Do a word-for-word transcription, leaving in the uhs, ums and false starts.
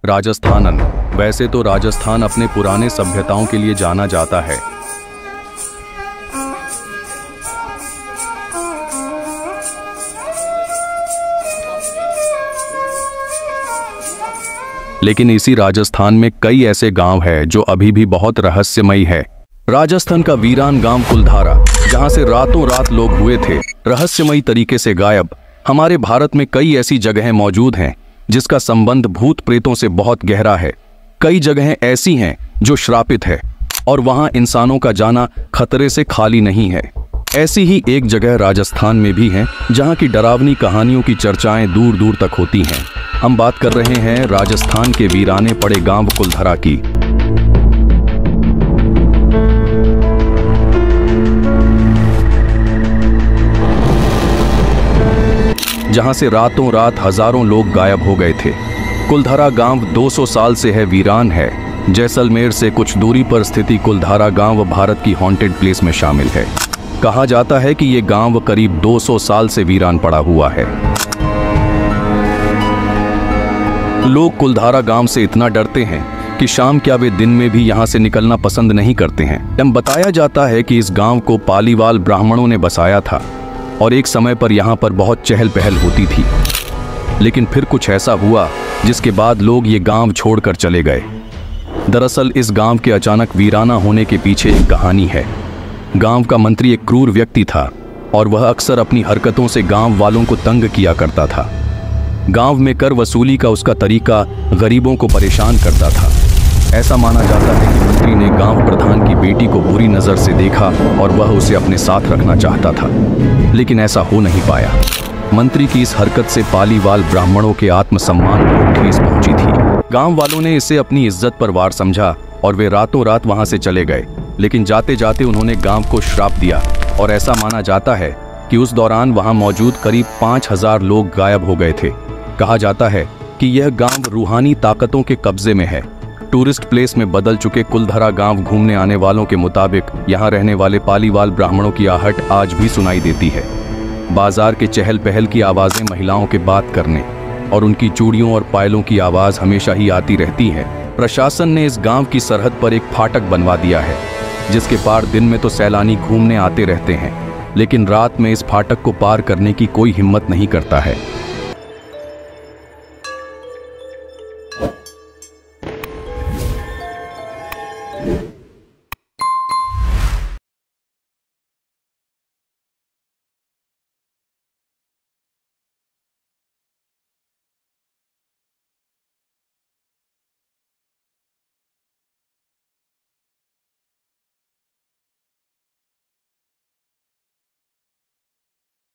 राजस्थानन। वैसे तो राजस्थान अपने पुराने सभ्यताओं के लिए जाना जाता है। लेकिन इसी राजस्थान में कई ऐसे गांव हैं जो अभी भी बहुत रहस्यमयी है। राजस्थान का वीरान गांव कुलधारा, जहां से रातों रात लोग हुए थे रहस्यमयी तरीके से गायब। हमारे भारत में कई ऐसी जगहें मौजूद हैं जिसका संबंध भूत प्रेतों से बहुत गहरा है। कई जगहें ऐसी हैं जो श्रापित है और वहां इंसानों का जाना खतरे से खाली नहीं है। ऐसी ही एक जगह राजस्थान में भी है जहां की डरावनी कहानियों की चर्चाएं दूर दूर तक होती हैं। हम बात कर रहे हैं राजस्थान के वीराने पड़े गांव कुलधारा की। जहां से रातों रात हजारों लोग गायब हो गए थे। कुलधारा गांव दो सौ साल से है वीरान है। जैसलमेर से कुछ दूरी पर स्थिति कुलधारा गांव भारत की हॉन्टेड प्लेस में शामिल है। कहा जाता है कि यह गांव करीब दो सौ साल से वीरान पड़ा हुआ है। लोग कुलधारा गांव से इतना डरते हैं कि शाम क्या वे दिन में भी यहां से निकलना पसंद नहीं करते हैं। एवं बताया जाता है कि इस गांव को पालीवाल ब्राह्मणों ने बसाया था और एक समय पर यहां पर बहुत चहल पहल होती थी। लेकिन फिर कुछ ऐसा हुआ जिसके बाद लोग ये गांव छोड़कर चले गए। दरअसल इस गांव के अचानक वीराना होने के पीछे एक कहानी है। गांव का मंत्री एक क्रूर व्यक्ति था और वह अक्सर अपनी हरकतों से गांव वालों को तंग किया करता था। गांव में कर वसूली का उसका तरीका गरीबों को परेशान करता था। ऐसा माना जाता है कि मंत्री ने गांव प्रधान की बेटी को बुरी नजर से देखा और वह उसे अपने साथ रखना चाहता था, लेकिन ऐसा हो नहीं पाया। मंत्री की इस हरकत से पालीवाल ब्राह्मणों के आत्मसम्मान को ठेस पहुंची थी। गांव वालों ने इसे अपनी इज्जत पर वार समझा और वे रातों रात वहां से चले गए। लेकिन जाते जाते उन्होंने गांव को श्राप दिया और ऐसा माना जाता है कि उस दौरान वहां मौजूद करीब पांच हजार लोग गायब हो गए थे। कहा जाता है कि यह गांव रूहानी ताकतों के कब्जे में है। टूरिस्ट प्लेस में बदल चुके कुलधारा गांव घूमने आने वालों के मुताबिक यहां रहने वाले पालीवाल ब्राह्मणों की आहट आज भी सुनाई देती है। बाजार के चहल पहल की आवाजें महिलाओं के बात करने और उनकी चूड़ियों और पायलों की आवाज हमेशा ही आती रहती है। प्रशासन ने इस गांव की सरहद पर एक फाटक बनवा दिया है जिसके पार दिन में तो सैलानी घूमने आते रहते हैं, लेकिन रात में इस फाटक को पार करने की कोई हिम्मत नहीं करता है।